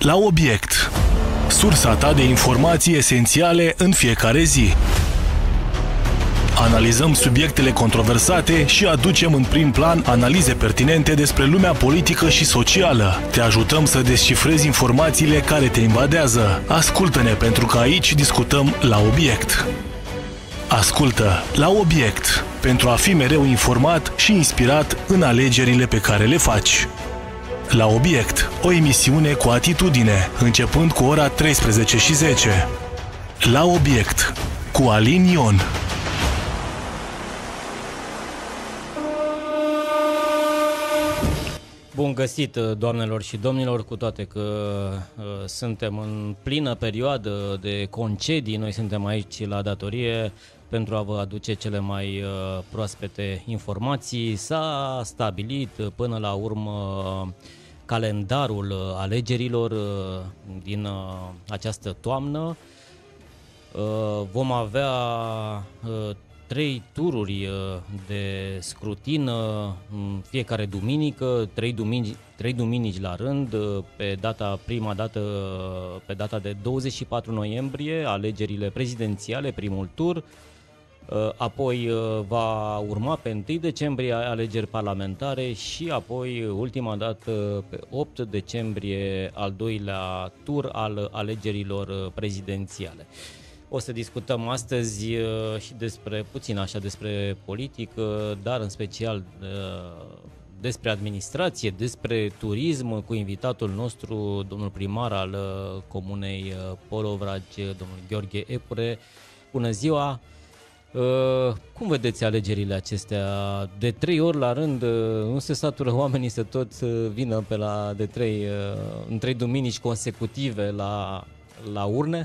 La obiect. Sursa ta de informații esențiale în fiecare zi. Analizăm subiectele controversate și aducem în prim plan analize pertinente despre lumea politică și socială. Te ajutăm să descifrezi informațiile care te invadează. Ascultă-ne, pentru că aici discutăm la obiect. Ascultă La obiect, pentru a fi mereu informat și inspirat în alegerile pe care le faci. La obiect, o emisiune cu atitudine, începând cu ora 13:10. La obiect, cu Alin Ion. Bun găsit, doamnelor și domnilor, cu toate că suntem în plină perioadă de concedii, noi suntem aici la datorie pentru a vă aduce cele mai proaspete informații. S-a stabilit până la urmă calendarul alegerilor din această toamnă. Vom avea 3 tururi de scrutin fiecare duminică, 3 duminici la rând, pe data de 24 noiembrie, alegerile prezidențiale, primul tur, apoi va urma pe 1 decembrie alegeri parlamentare și apoi ultima dată pe 8 decembrie al doilea tur al alegerilor prezidențiale. O să discutăm astăzi și despre politică, dar în special despre administrație, despre turism, cu invitatul nostru, domnul primar al comunei Polovragi, domnul Gheorghe Epure. Bună ziua! Cum vedeți alegerile acestea? De 3 ori la rând, nu se satură oamenii să tot vină în 3 duminici consecutive la urne?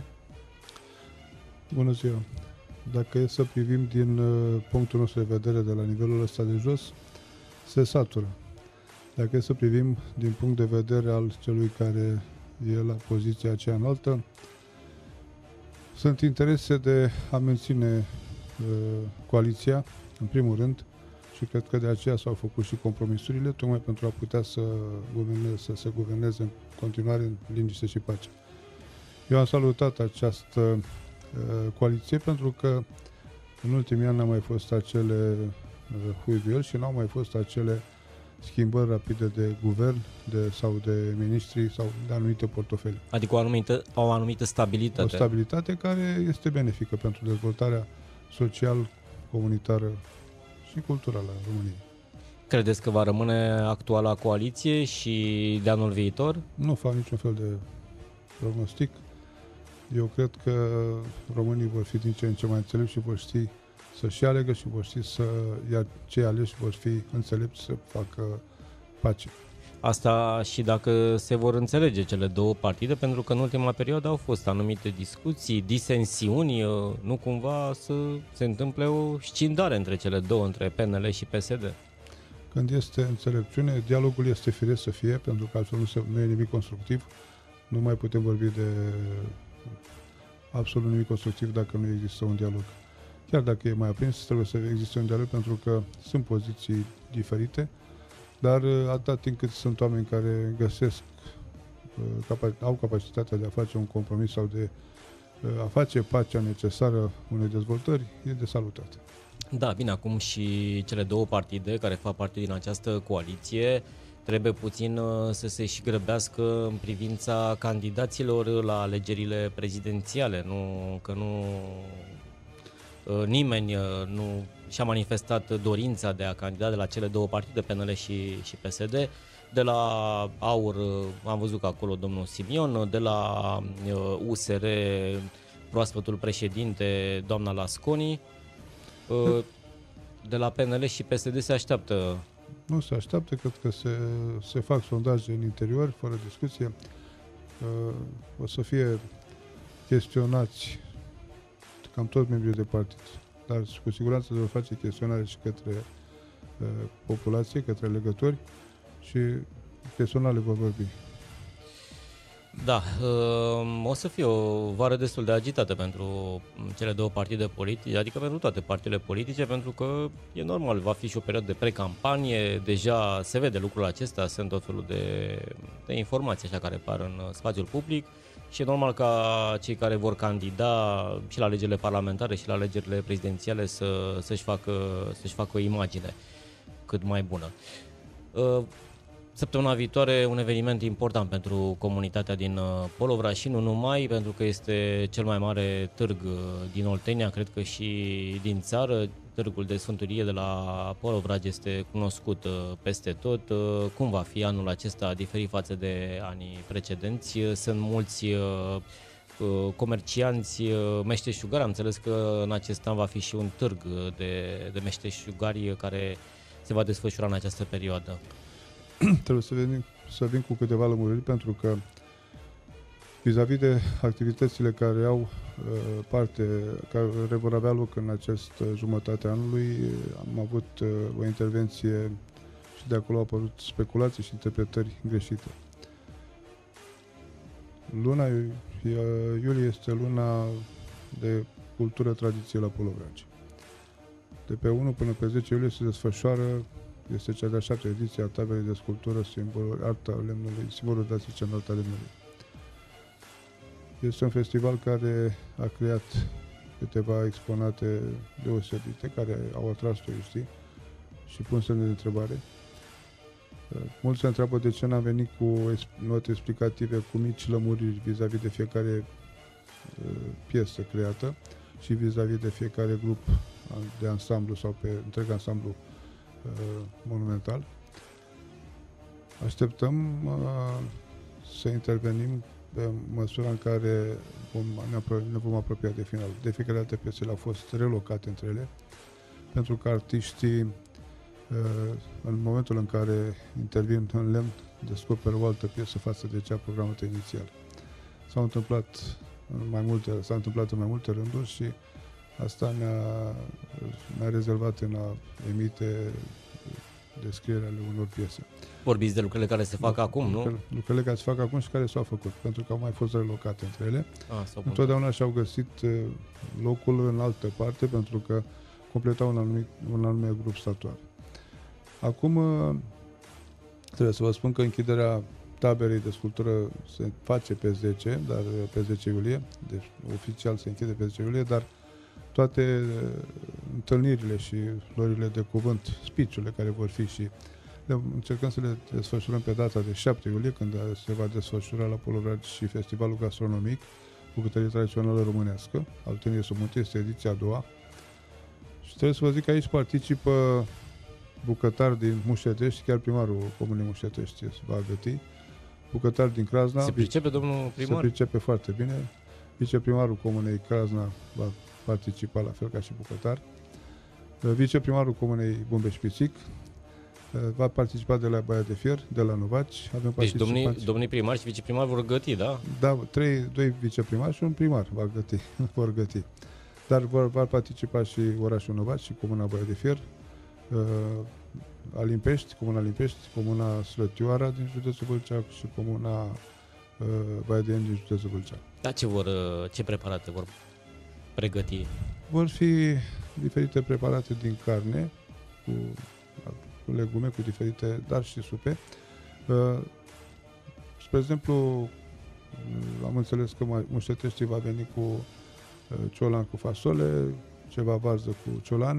Bună ziua! Dacă e să privim din punctul nostru de vedere de la nivelul ăsta de jos, se satură. Dacă e să privim din punct de vedere al celui care e la poziția aceea înaltă, sunt interese de a menține coaliția, în primul rând, și cred că de aceea s-au făcut și compromisurile, tocmai pentru a putea să se guverneze în continuare în liniște și pace. Eu am salutat această coaliție pentru că în ultimii ani n-au mai fost acele huiduieli și n-au mai fost acele schimbări rapide de guvern sau de ministri sau de anumite portofele. Adică o anumită stabilitate. O stabilitate care este benefică pentru dezvoltarea social, comunitară și culturală a României. Credeți că va rămâne actuala coaliție și de anul viitor? Nu fac niciun fel de prognostic. Eu cred că românii vor fi din ce în ce mai înțelepți și vor ști să-și alegă și vor ști iar cei aleși vor fi înțelepți să facă pace. Asta și dacă se vor înțelege cele două partide, pentru că în ultima perioadă au fost anumite discuții, disensiuni, nu cumva să se întâmple o scindare între cele două, între PNL și PSD. Când este înțelepciune, dialogul este firesc să fie, pentru că altfel nu e nimic constructiv. Nu mai putem vorbi de absolut nimic constructiv dacă nu există un dialog. Chiar dacă e mai aprins, trebuie să existe un dialog, pentru că sunt poziții diferite, dar atâta timp cât sunt oameni care au capacitatea de a face un compromis sau de a face pacea necesară unei dezvoltări, e de salutat. Da, bine, acum și cele două partide care fac parte din această coaliție trebuie puțin să se și grăbească în privința candidaților la alegerile prezidențiale. Nimeni nu și-a manifestat dorința de a candida de la cele două partide, PNL și PSD. De la AUR am văzut că acolo domnul Simion, de la USR proaspătul președinte, doamna Lasconi, de la PNL și PSD se așteaptă. Nu se așteaptă, cred că se fac sondaje în interior, fără discuție. O să fie chestionați cam toți membrii de partid, dar cu siguranță se vor face chestionare și către populație, către legători și chestionarele vor vorbi. Da, o să fie o vară destul de agitată pentru cele două partide politice, adică pentru toate partidele politice, pentru că e normal, va fi și o perioadă de precampanie, deja se vede lucrul acesta, sunt tot felul de informații așa care apar în spațiul public și e normal ca cei care vor candida și la alegerile parlamentare și la alegerile prezidențiale să-și facă o imagine cât mai bună. Săptămâna viitoare un eveniment important pentru comunitatea din Polovra și nu numai, pentru că este cel mai mare târg din Oltenia, cred că și din țară. Târgul de Sfânturie de la Polovra este cunoscut peste tot. Cum va fi anul acesta diferit față de anii precedenți? Sunt mulți comercianți meșteșugari. Am înțeles că în acest an va fi și un târg de meșteșugari care se va desfășura în această perioadă. Trebuie să vin cu câteva lămuriri, pentru că vis-a-vis de activitățile care au care vor avea loc în această jumătate a anului, am avut o intervenție și de acolo au apărut speculații și interpretări greșite. Luna iulie este luna de cultură tradiție la Polovraci. De pe 1 până pe 10 iulie se desfășoară, este cea de-a 7-a ediție a taberei de sculptură Arta Lemnului, simbolul dațice în Arta Lemnului. Este un festival care a creat câteva exponate deosebite, care au atras turiștii și pun semne de întrebare. Mulți se întreabă de ce n-am venit cu note explicative, cu mici lămuriri vis-a-vis de fiecare piesă creată și vis-a-vis de fiecare grup de ansamblu sau pe întreg ansamblu monumental. Așteptăm să intervenim pe măsura în care ne vom apropia de final. De fiecare dată piesele au fost relocate între ele, pentru că artiștii, în momentul în care intervin în lemn, descoperă o altă piesă față de cea programată inițial. S-a întâmplat în mai multe rânduri și asta ne-a rezervat în a emite descrierea ale unor piese. Vorbiți de lucrurile care se fac acum, nu? Lucrurile care se fac acum și care s-au făcut, pentru că au mai fost relocate între ele. Întotdeauna și-au găsit locul în altă parte, pentru că completau un anume grup statuar. Acum trebuie să vă spun că închiderea taberei de sculptură se face pe 10, dar pe 10 iulie, deci oficial se închide pe 10 iulie, dar toate întâlnirile și lorile de cuvânt, speech-urile care vor fi și încercăm să le desfășurăm pe data de 7 iulie, când se va desfășura la Polovraci și festivalul gastronomic bucătărie tradițională românească, Altenie Somutie, este ediția a doua. Și trebuie să vă zic că aici participă bucătari din Mușetești, chiar primarul Comunei Mușetești va găti, bucătari din Crasna. Se pricepe, domnul primar? Se pricepe foarte bine. Viceprimarul Comunei Crasna va participa la fel ca și bucătar. Viceprimarul Comunei Bumbeș-Pițic va participa de la Baia de Fier, de la Novaci. Avem deci domnii primari și viceprimari vor găti, da? Da, doi viceprimari și un primar vor găti. Dar va participa și orașul Novaci și Comuna Baia de Fier, Comuna Alimpești, Comuna Slătioara din județul Vâlcea și Comuna Baia de Ieni din județul Vâlcea. Da, ce preparate vor pregăti? Vor fi diferite preparate din carne, cu legume, cu diferite, dar și supe. Spre exemplu, am înțeles că Mușeteștii va veni cu ciolan cu fasole, ceva varză cu ciolan.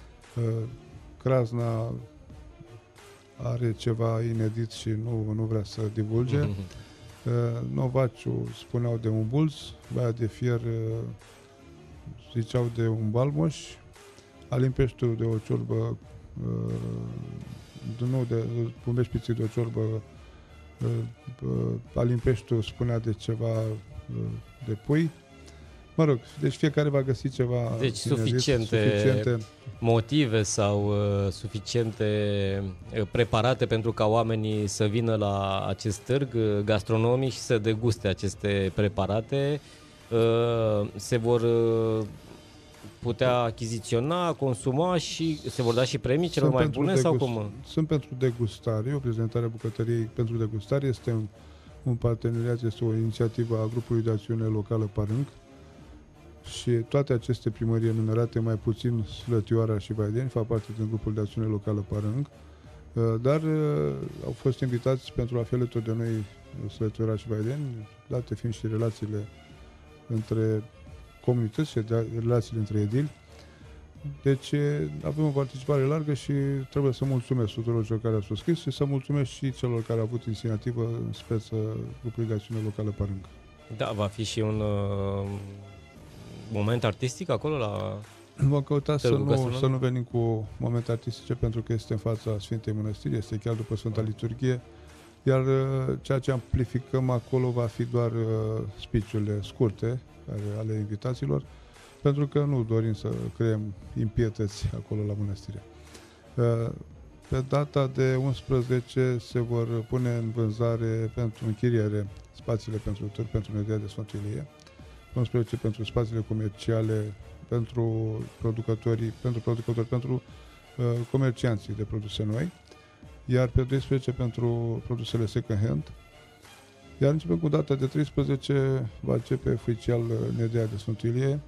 Crasna are ceva inedit și nu vrea să divulge. Novaciu spuneau de un bulț, Baia de Fier ziceau de un balmoș, Alimpeștiul de o ciorbă, de Bumbeș-Pițic de o ciorbă, Alimpeștiul spunea de ceva de pui. Mă rog, deci fiecare va găsi ceva. Deci suficiente motive sau suficiente preparate pentru ca oamenii să vină la acest târg gastronomic și să deguste aceste preparate. Se vor putea achiziționa, consuma și se vor da și premii celor mai bune sau cum? Sunt pentru degustare, o prezentare a bucătăriei pentru degustare, este un parteneriat, este o inițiativă a grupului de acțiune locală Parâng și toate aceste primării enumerate, mai puțin Slătioara și Vaideni, fac parte din grupul de acțiune locală Parâng, dar au fost invitați pentru a fi alături de noi Slătioara și Vaideni, date fiind și relațiile între comunități și relațiile între edili. Deci avem o participare largă și trebuie să mulțumesc tuturor celor care au subscris și să mulțumesc și celor care au avut inițiativă în speță grupului de acțiune locală Parâng. Da, va fi și un moment artistic acolo la... Vom căuta să nu venim cu momente artistice pentru că este în fața Sfintei Mănăstiri, este chiar după Sfânta Liturghie, iar ceea ce amplificăm acolo va fi doar speech-urile scurte ale invitaților, pentru că nu dorim să creăm impietăți acolo la mănăstire. Pe data de 11 se vor pune în vânzare pentru închiriere spațiile pentru tur, pentru Nedeia de Sfântul Ilie, 11 pentru spațiile comerciale, pentru producători, pentru comercianții de produse noi, iar pe 12 pentru produsele second hand. Iar începem cu data de 13, va începe oficial Nedeia de Sfântul Ilie,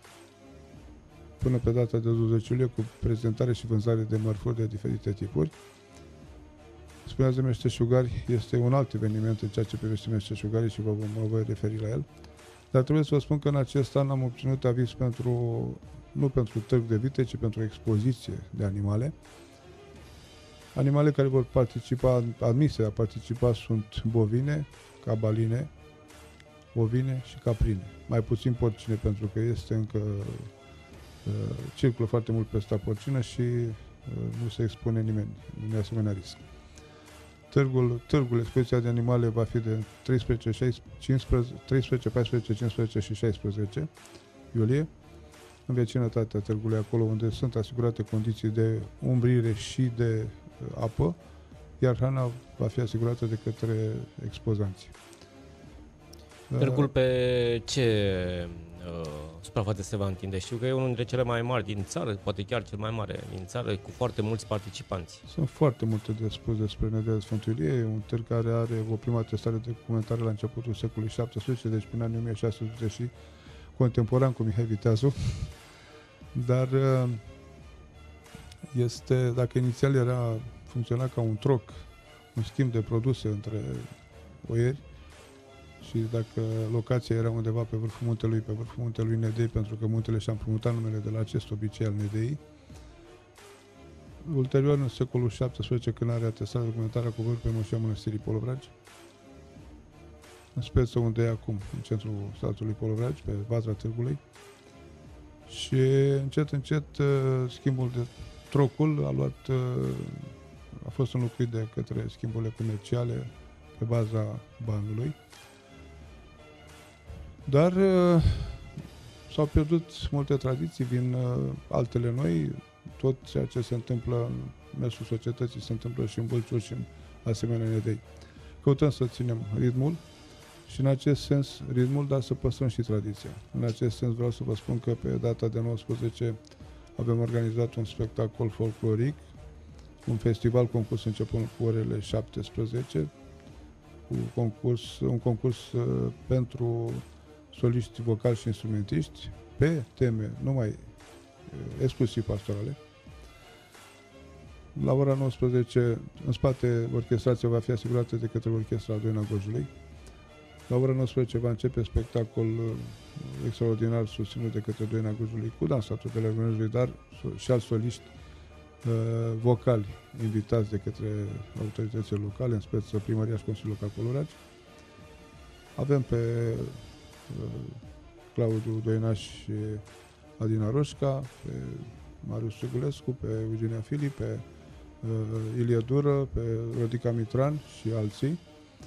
până pe data de 20 iulie cu prezentare și vânzare de mărfuri de diferite tipuri. Spuneați de meșteșugari, este un alt eveniment în ceea ce privește meșteșugarii și mă voi referi la el. Dar trebuie să vă spun că în acest an am obținut aviz nu pentru târg de vite, ci pentru expoziție de animale. Animale care vor participa, admise a participa sunt bovine, cabaline, ovine și caprine. Mai puțin porcine pentru că este încă circulă foarte mult pesta porcină și nu se expune nimeni unui asemenea risc. Târgul, expoziția de animale va fi de 13, 14, 15 și 16 iulie, în vecinătatea târgului, acolo unde sunt asigurate condiții de umbrire și de apă, iar hrana va fi asigurată de către expozanți. Târgul pe ce suprafață se va întinde? Știu că e unul dintre cele mai mari din țară, poate chiar cel mai mare din țară, cu foarte mulți participanți. Sunt foarte multe de spus despre Nedeia de Sfântul Ilie. E un târg care are o prima atestare de documentare la începutul secolului XVII, deci prin anii 1600 și contemporan cu Mihai Viteazu. Dar este, dacă inițial funcționa ca un troc, un schimb de produse între oieri, și dacă locația era undeva pe vârful muntelui Nedei, pentru că muntele și-a împrumutat numele de la acest obicei al Nedeii. Ulterior, în secolul XVII, când are atestat documentarea, coborât pe moșia Mănăstirii Polovragi, în speță unde e acum, în centrul statului Polovragi, pe vatra târgului. Și încet, schimbul de trocul a fost înlocuit de către schimburile comerciale pe baza banului. Dar s-au pierdut multe tradiții din altele noi, tot ceea ce se întâmplă în mersul societății se întâmplă și în Bălcior și în asemenea Nedei. Căutăm să ținem ritmul și în acest sens dar să păstrăm și tradiția. În acest sens vreau să vă spun că pe data de 19 avem organizat un spectacol folcloric, un festival concurs începând cu orele 17, un concurs pentru soliști vocali și instrumentiști pe teme numai exclusiv pastorale. La ora 19, în spate, orchestrația va fi asigurată de către Orchestra Doina Gorjului. La ora 19 va începe spectacol extraordinar susținut de către Doina Gorjului cu dansatul de la Gorjului, dar și alți soliști vocali invitați de către autoritățile locale, în speță Primăria și Consiliul Local Polovragi. Avem pe Claudiu Doinaș și Adina Roșca, pe Marius Cegulescu, pe Eugenia Fili, pe Ilie Dură, pe Rodica Mitran și alții.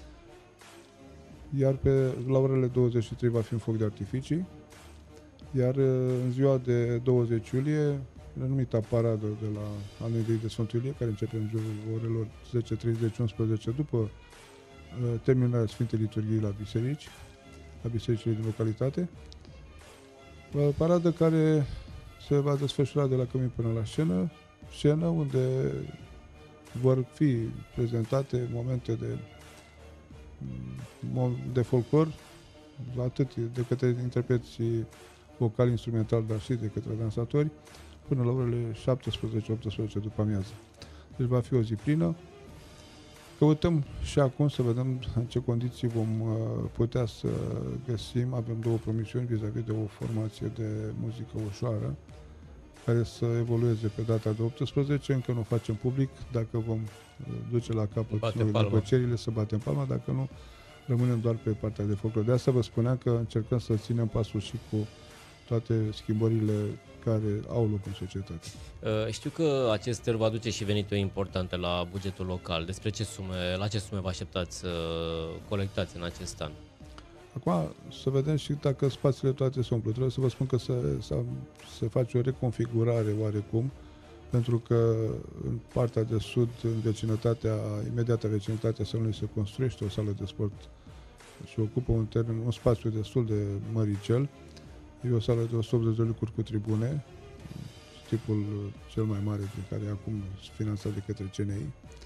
Iar la orele 23 va fi un foc de artificii, iar în ziua de 20 iulie, renumita paradă de la Nedeii de Sfântul Ilie, care începe în jurul orelor 10:30-11 după terminarea Sfintei Liturghii la bisericile din localitate. Paradă care se va desfășura de la cămin până la scenă unde vor fi prezentate momente de de folclor, atât de către interpreții vocal, instrumental, dar și de către dansatori, până la orele 17-18 după amiază. Deci va fi o zi plină. Căutăm și acum să vedem în ce condiții vom putea să găsim. Avem 2 promisiuni vis-a-vis de o formație de muzică ușoară care să evolueze pe data de 18. Încă nu facem public. Dacă vom duce la capăt negocierile, să batem palma. Dacă nu, rămânem doar pe partea de folclor. De asta vă spuneam că încercăm să ținem pasul și cu toate schimbările care au loc în societate. Știu că acest târg va aduce și venituri importante la bugetul local. La ce sume vă așteptați să colectați în acest an? Acum să vedem și dacă spațiile toate se umplu. Trebuie să vă spun că se face o reconfigurare oarecum, pentru că în partea de sud, în imediata vecinătatea salonului, se construiește o sală de sport și ocupă un spațiu destul de măricel. E o sală de 180 de locuri cu tribune, tipul cel mai mare de care e acum finanțat de către CNI.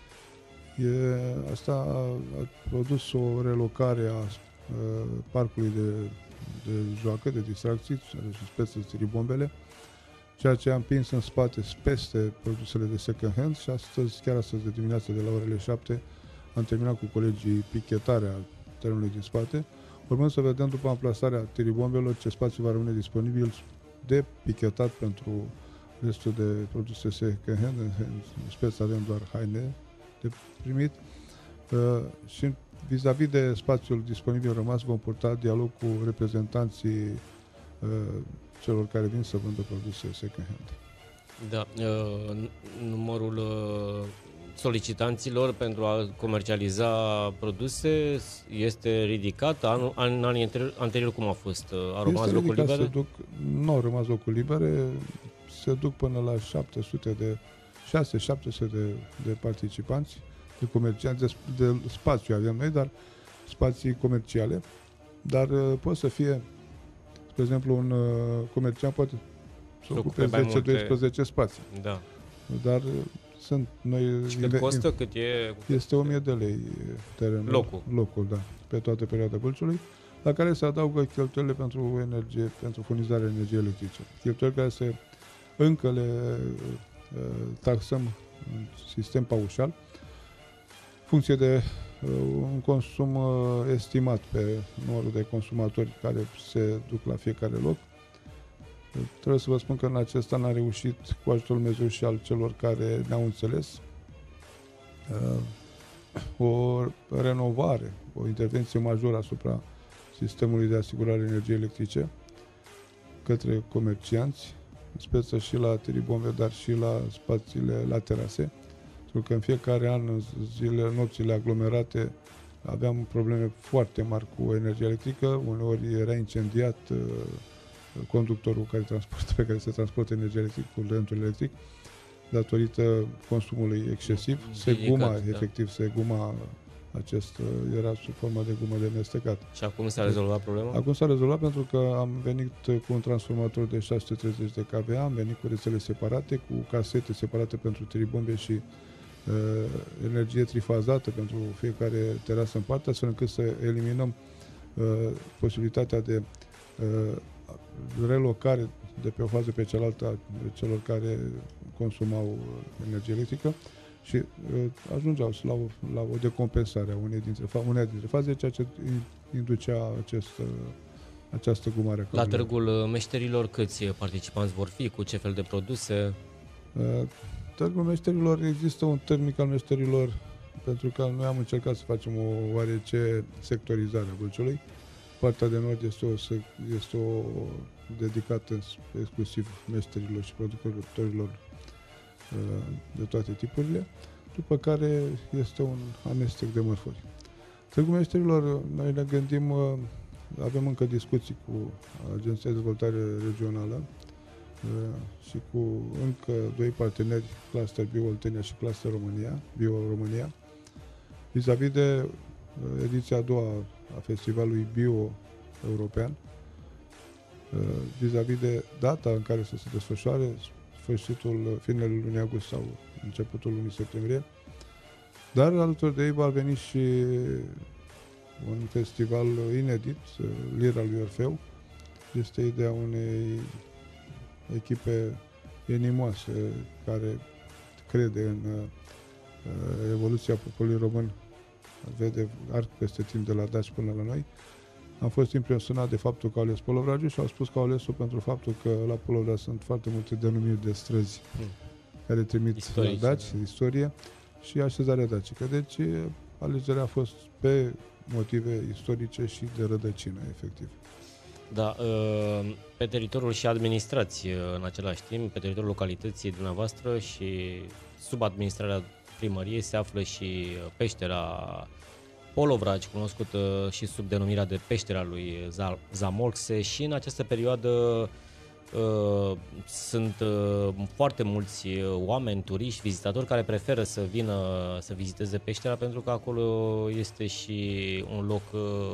Asta a produs o relocare a parcului de joacă, de distracții, și speță tiribombele, ceea ce a împins în spate peste produsele de second hand și chiar astăzi de dimineață de la orele 7 am terminat cu colegii pichetarea terenului din spate. Urmând să vedem după amplasarea tiribombelor ce spațiu va rămâne disponibil de pichetat pentru restul de produse second hand. În speță avem doar haine de primit. Și vis-a-vis de spațiul disponibil rămas vom purta dialog cu reprezentanții celor care vin să vândă produse second hand. Da, numărul solicitanților pentru a comercializa produse este ridicat. În anii anterior cum a fost? A rămas locuri libere? Nu au rămas locuri libere, se duc până la 600-700 de participanți, de comercianți, de spațiu avem noi, dar spații comerciale, dar pot să fie, spre exemplu, un comerciant poate să ocupe 10-12 spații. Da. Dar sunt noi... Și cât costă? Cât e? Este 1000 de lei terenul. Locul, da, pe toată perioada Vâlciului, la care se adaugă cheltuielile pentru energie, pentru furnizarea energiei electrice. Cheltuieli care încă le taxăm în sistem paușal, funcție de un consum estimat pe numărul de consumatori care se duc la fiecare loc. Trebuie să vă spun că în acest an am reușit, cu ajutorul Dumnezeu și al celor care ne-au înțeles, o renovare, o intervenție majoră asupra sistemului de asigurare energiei electrice către comercianți, în speță și la tiribombe, dar și la spațiile la terase. Pentru că în fiecare an, în nopțile aglomerate, aveam probleme foarte mari cu energia electrică, uneori era incendiat conductorul pe care se transportă energia electrică, curentul electric, datorită consumului excesiv. Era sub formă de gumă de mestecat. Și acum s-a rezolvat problema? Acum s-a rezolvat pentru că am venit cu un transformator de 630 de kVA, am venit cu rețele separate, cu casete separate pentru tiribombe și energie trifazată pentru fiecare terasă în parte, astfel încât să eliminăm posibilitatea de relocare de pe o fază pe cealaltă a celor care consumau energie electrică și ajungeau la o decompensare a unei dintre faze, ceea ce inducea această gumare. La Târgul Meșterilor câți participanți vor fi? Cu ce fel de produse? Târgul Meșterilor, există un târg mic al meșterilor, pentru că noi am încercat să facem o oarece sectorizare a Vâlciului. Partea de nord este o dedicată exclusiv meșterilor și producătorilor de toate tipurile, după care este un amestec de mărfuri. Târgul Meșterilor, noi ne gândim, avem încă discuții cu Agenția de Dezvoltare Regională și cu încă 2 parteneri, Cluster Bio Oltenia și Cluster Bio România, vis-a-vis de ediția a doua a Festivalului Bio European, vis-a-vis de data în care să se desfășoare, finele lunii august sau începutul lunii septembrie, dar alături de ei va veni și un festival inedit, Lira lui Orfeu. Este ideea unei echipe inimoase care crede în evoluția poporului român, vede arc peste timp de la Daci până la noi. Am fost impresionat de faptul că au ales Polovragiu și au spus că au ales-o pentru faptul că la Polovra sunt foarte multe denumiri de străzi care trimit istorice, la Daci, istorie și așezarea dacică. Deci alegerea a fost pe motive istorice și de rădăcină, efectiv. Da, pe teritoriul și administrați în același timp, pe teritoriul localității dumneavoastră și sub administrarea primăriei se află și peștera Polovragi, cunoscută și sub denumirea de peștera lui Zamolxe, și în această perioadă sunt foarte mulți oameni, turiști, vizitatori care preferă să vină să viziteze peștera pentru că acolo este și un loc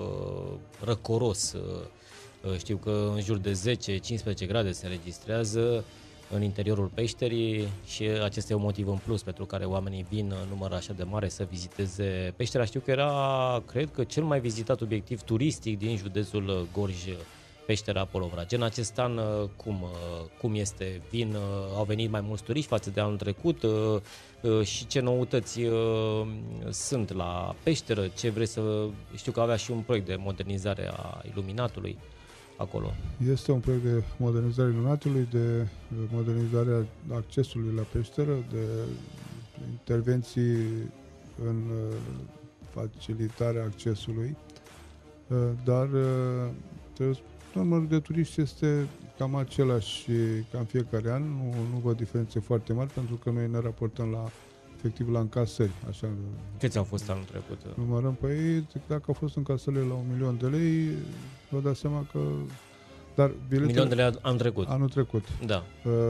răcoros. Știu că în jur de 10-15 grade se înregistrează în interiorul peșterii și acesta e un motiv în plus pentru care oamenii vin în număr așa de mare să viziteze peștera. Știu că era, cred că, cel mai vizitat obiectiv turistic din județul Gorj, peștera Polovragi. În acest an, cum este? Au venit mai mulți turiști față de anul trecut și ce noutăți sunt la peșteră? Ce vreți să... Știu că avea și un proiect de modernizare a iluminatului acolo. Este un proiect de modernizare a iluminatului, de modernizarea accesului la peșteră, de intervenții în facilitarea accesului, dar trebuie să numărul de turiști este cam același ca în fiecare an, nu văd diferențe foarte mari pentru că noi ne raportăm efectiv la încasări. Așa. Câți au fost anul trecut? Numărăm, păi dacă au fost încasările la 1.000.000 de lei, vă dați seama că... Dar biletele, 1.000.000 de lei anul trecut. Da.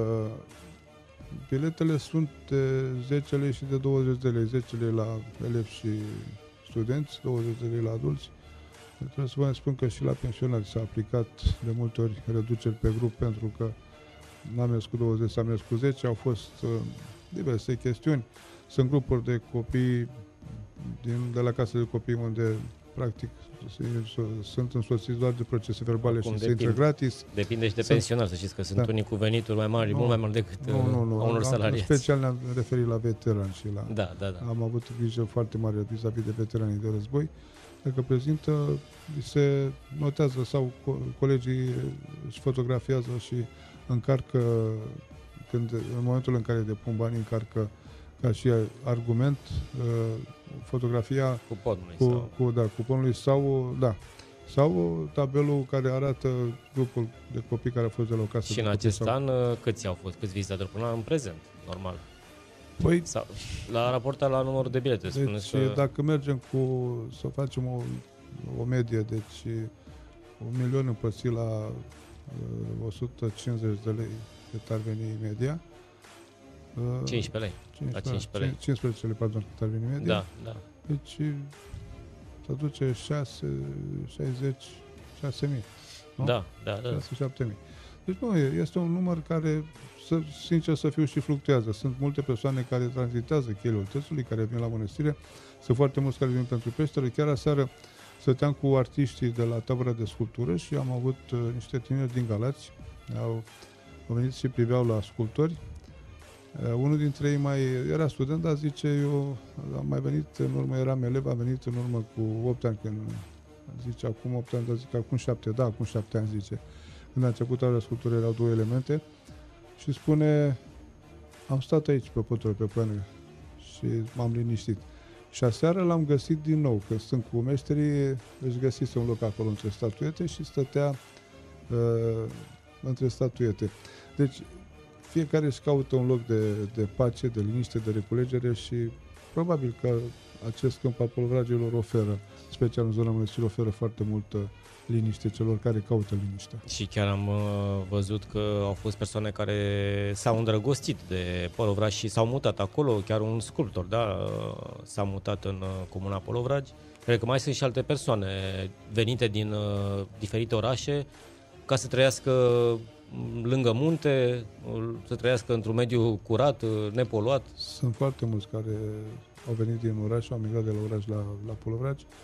Biletele sunt de 10 lei și de 20 de lei. 10 lei la elevi și studenți, 20 de lei la adulți. Trebuie să vă spun că și la pensionari s-a aplicat de multe ori reduceri pe grup pentru că n-am mers cu 20, s-a mers cu 10. Au fost diverse chestiuni. Sunt grupuri de copii de la casă de copii unde practic sunt însoțiți doar de procese verbale. Acum și se intră gratis. Depinde și de pensionar, să știți că sunt unii cu venituri mai mari, mult mai mari decât unor salariați. Special ne-am referit la veterani și la... Da. Am avut grijă foarte mare vis-a-vis de veteranii de război. Dacă prezintă, se notează sau colegii își fotografiază și încarcă, în momentul în care depun bani, încarcă ca și argument fotografia cuponului sau tabelul care arată grupul de copii care a fost de la o casă. Și în acest an câți au fost? Câți vizitatori până în prezent? Normal. Păi, sau, la raportat la numărul de bilete. Deci că... dacă mergem să facem o medie, deci 1.000.000 împărțit la 150 de lei cât ar veni media. 15 lei. 15 lei, pardon, cât ar veni media. Da. Deci se duce 6.000. Da. 6-7.000. Deci nu, este un număr care, sincer să fiu, și fluctuează. Sunt multe persoane care tranzitează Cheiul Tățului, care vin la mănăstire. Sunt foarte mulți care vin pentru peșteră. Chiar aseară stăteam cu artiștii de la tabăra de sculptură și am avut niște tineri din Galați. Au venit și priveau la sculptori. Unul dintre ei era student, dar zice, eu am mai venit în urmă, eram elev, am venit în urmă cu 8 ani, când zice, acum 8 ani, dar zice, acum 7, acum 7 ani, zice. Când a început la sculptură erau 2 elemente și spune, am stat aici pe pătură, pe planele și m-am liniștit. Și aseară l-am găsit din nou, că sunt cu meșterii, își găsise un loc acolo între statuete și stătea între statuete. Deci, fiecare își caută un loc de pace, de liniște, de reculegere și probabil că acest câmp al Polovragilor oferă, special în zona mănăstirii, oferă foarte multă liniște celor care caută liniște. Și chiar am văzut că au fost persoane care s-au îndrăgostit de Polovragi și s-au mutat acolo, chiar un sculptor, s-a mutat în comuna Polovragi. Cred că mai sunt și alte persoane venite din diferite orașe ca să trăiască lângă munte, să trăiască într-un mediu curat, nepoluat. Sunt foarte mulți care au venit din oraș, au migrat de la oraș la Polovragi.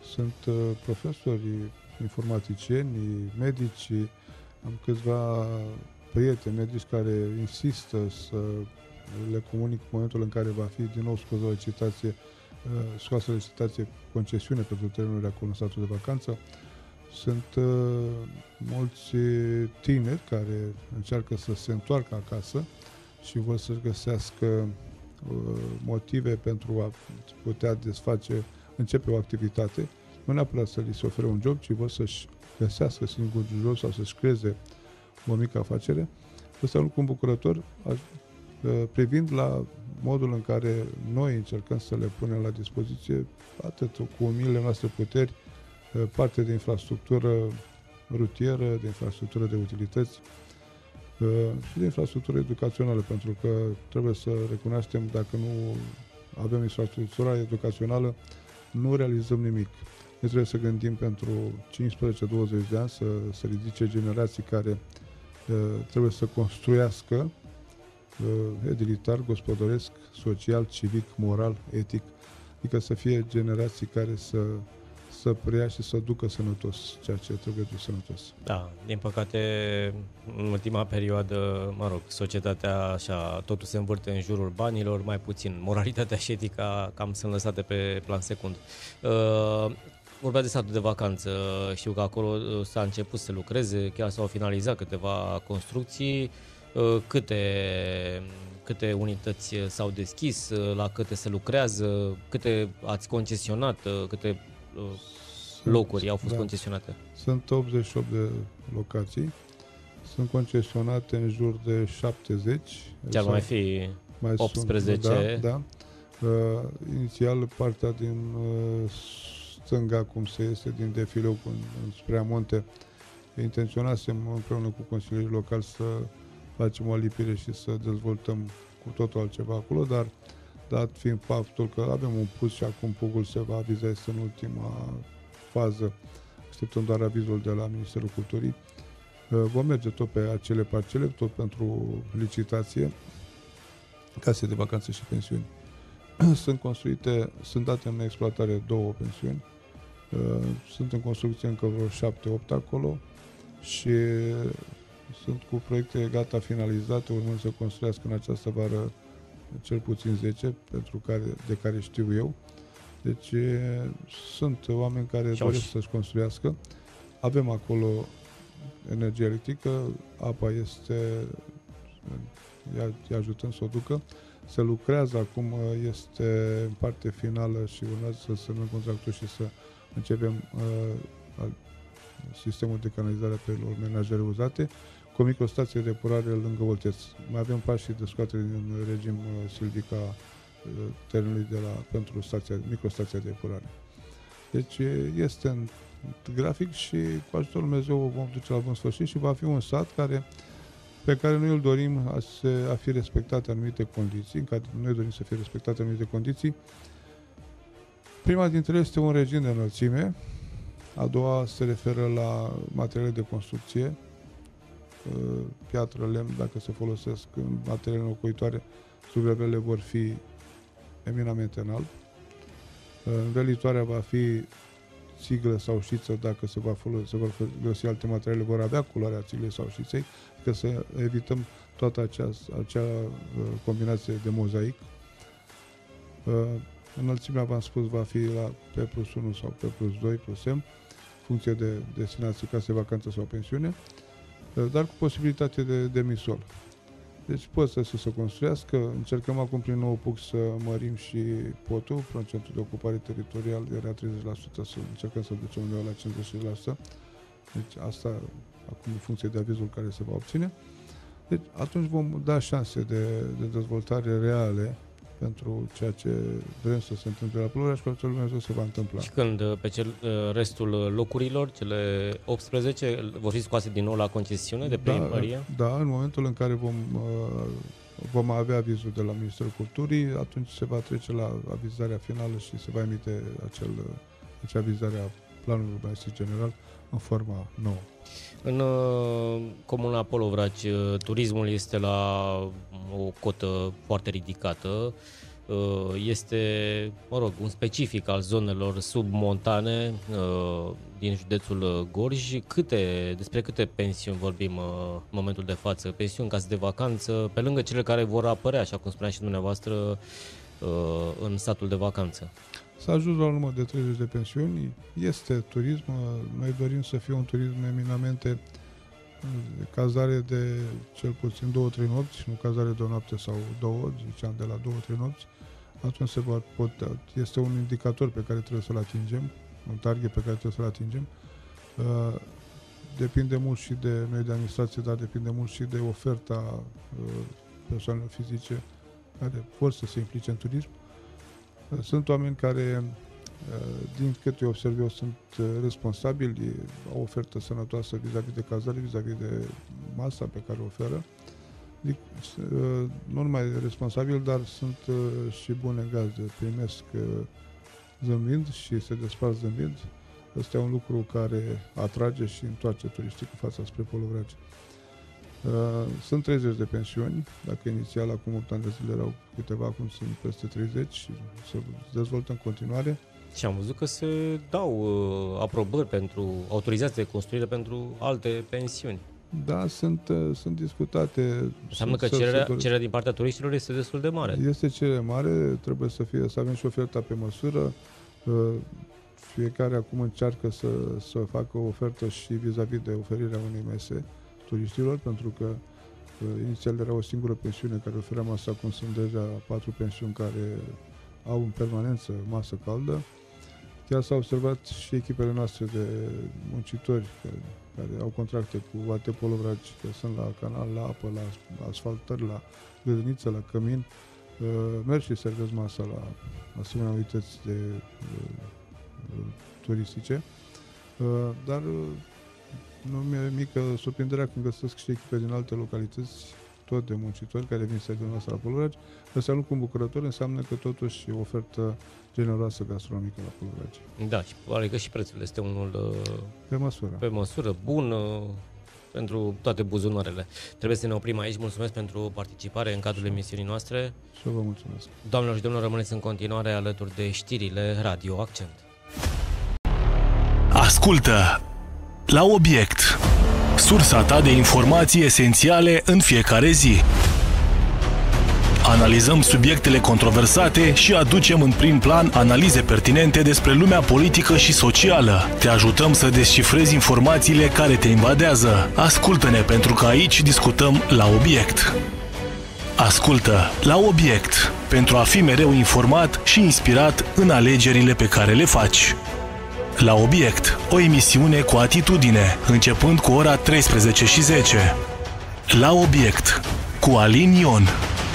sunt profesori, informaticieni, medici, am câțiva prieteni medici care insistă să le comunic în momentul în care va fi din nou scoasă licitație concesiune pentru terenurile acolo în statul de vacanță. Sunt mulți tineri care încearcă să se întoarcă acasă și vor să-și găsească motive pentru a putea începe o activitate, nu neapărat să li se ofere un job, ci vor să-și găsească singur job sau să-și creeze o mică afacere. Ăsta e un lucru îmbucurător, privind la modul în care noi încercăm să le punem la dispoziție, atât cu umilele noastre puteri, parte de infrastructură rutieră, de infrastructură de utilități și de infrastructură educațională, pentru că trebuie să recunoaștem, dacă nu avem infrastructura educațională, nu realizăm nimic. Noi trebuie să gândim pentru 15-20 de ani să ridice generații care trebuie să construiască edilitar, gospodăresc, social, civic, moral, etic, adică să fie generații care să preia și să ducă sănătos ceea ce trebuie dus sănătos. Da, din păcate, în ultima perioadă, societatea așa, totul se învârte în jurul banilor, mai puțin. Moralitatea și etica cam sunt lăsate pe plan secund. Vorbea de statul de vacanță, știu că acolo s-a început să lucreze, chiar s-au finalizat câteva construcții. Câte unități s-au deschis, la câte se lucrează, câte ați concesionat, câte locuri au fost concesionate? Sunt 88 de locații, sunt concesionate în jur de 70. Ce ar mai fi 18? Da. Inițial, partea din stânga, cum se iese din defileu spre Amonte, intenționasem împreună cu consilierii locali să facem o lipire și să dezvoltăm cu totul altceva acolo, dar dat fiind faptul că avem un pus și acum pugul se va aviza, este în ultima fază, așteptăm doar avizul de la Ministerul Culturii, vom merge tot pe acele parcele, tot pentru licitație, case de vacanțe și pensiuni. Sunt date în exploatare 2 pensiuni, sunt în construcție încă vreo 7-8 acolo și sunt cu proiecte gata finalizate, urmând să construiască în această vară cel puțin 10, de care știu eu. Deci sunt oameni care doresc să-și construiască. Avem acolo energie electrică, apa îi ajutăm să o ducă. Se lucrează acum, este în parte finală și urmează să semnăm contractul și să începem sistemul de canalizare a apelor menajere uzate, cu o microstație de epurare lângă Olteț. Mai avem pași de scoatere din regim silvic a terenului pentru microstația de epurare. Deci este în grafic și cu ajutorul Dumnezeu o vom duce la bun sfârșit și va fi un sat pe care noi îl dorim a fi respectate anumite condiții, în care noi dorim să fie respectate anumite condiții. Prima dintre ele este un regim de înălțime, a doua se referă la materiale de construcție, piatră, lemn, dacă se folosesc în materiale înlocuitoare, sugrevele vor fi eminamente înalt. Învelitoarea va fi țiglă sau șiță, dacă se vor folosi alte materiale, vor avea culoarea țiglei sau șiței, că să evităm toată acea combinație de mozaic. Înălțimea, v-am spus, va fi la P+1 sau P+2, +M, funcție de destinație, case, vacanță sau pensiune, dar cu posibilitate de demisol. Deci pot să se construiască. Încercăm acum prin nou PUC să mărim și potul, procentul de ocupare teritorial era 30%, să încercăm să ducem undeva la 50%. Deci asta acum în funcție de avizul care se va obține. Deci atunci vom da șanse de dezvoltare reale pentru ceea ce vrem să se întâmple la Ploiești și cu ajutorul Dumnezeu se va întâmpla. Și când pe restul locurilor, cele 18, vor fi scoase din nou la concesiune de primărie? Da, în momentul în care vom avea avizul de la Ministerul Culturii, atunci se va trece la avizarea finală și se va emite acea avizare a planului urbanistic general în forma nouă. În comuna Polovraci, turismul este la o cotă foarte ridicată. este, mă rog, un specific al zonelor submontane din județul Gorj. Despre câte pensiuni vorbim în momentul de față? Pensiuni, case de vacanță, pe lângă cele care vor apărea, așa cum spunea și dumneavoastră, în satul de vacanță. S-a ajuns la un număr de 30 de pensiuni. Este turism. Noi dorim să fie un turism eminamente cazare de cel puțin 2-3 nopți, nu cazare de o noapte sau două, ziceam de la 2-3 nopți. Atunci se va putea. Este un indicator pe care trebuie să-l atingem, un target pe care trebuie să-l atingem. Depinde mult și de noi de administrație, dar depinde mult și de oferta persoanelor fizice care vor să se implice în turism. Sunt oameni care, din câte observ eu, sunt responsabili, au ofertă sănătoasă vis-a-vis de cazare, vis-a-vis de masa pe care o oferă. Nu numai responsabili, dar sunt și bune gazde, primesc zâmbind și se despart zâmbind. Ăsta e un lucru care atrage și întoarce turiștii cu fața spre Polovragi. Sunt 30 de pensiuni, dacă inițial acum 8 ani de zile erau câteva, acum sunt peste 30 și se dezvoltă în continuare. Și am văzut că se dau aprobări pentru autorizații de construire pentru alte pensiuni. Da, sunt discutate. Înseamnă că cererea din partea turiștilor este destul de mare. Este cerere mare, trebuie să avem și oferta pe măsură. Fiecare acum încearcă să facă o ofertă și vis-a-vis de oferirea unei mese turiștilor, pentru că inițial era o singură pensiune care oferea masă, acum sunt deja 4 pensiuni care au în permanență masă caldă. Chiar s-au observat și echipele noastre de muncitori care au contracte cu AT Polovragi, că sunt la canal, la apă, la asfaltări, la grădiniță, la cămin, merg și servesc masa la asemenea unități turistice, dar nu mi-e mică surprinderea când găsesc și echipe din alte localități, tot de muncitori, care vin să servesc masa la Polovragi. Ăsta lucru îmbucurător înseamnă că totuși e o ofertă generoasă gastronomică la Polovragi. Da, și pare că și prețul este unul pe măsură, bun pentru toate buzunarele. Trebuie să ne oprim aici. Mulțumesc pentru participare în cadrul emisiunii noastre. Și eu vă mulțumesc. Doamnelor și domnilor, rămâneți în continuare alături de știrile Radio Accent. Ascultă La Obiect, sursa ta de informații esențiale în fiecare zi. Analizăm subiectele controversate și aducem în prim plan analize pertinente despre lumea politică și socială. Te ajutăm să descifrezi informațiile care te invadează. Ascultă-ne, pentru că aici discutăm la obiect. Ascultă La Obiect, pentru a fi mereu informat și inspirat în alegerile pe care le faci. La Obiect, o emisiune cu atitudine, începând cu ora 13:10. La Obiect, cu Alin Ion.